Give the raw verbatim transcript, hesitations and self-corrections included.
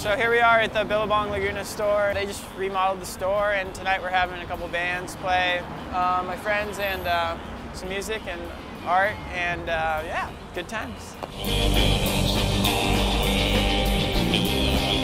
So here we are at the Billabong Laguna store. They just remodeled the store, and tonight we're having a couple bands play, uh, my friends, and uh, some music and art, and uh, yeah, good times.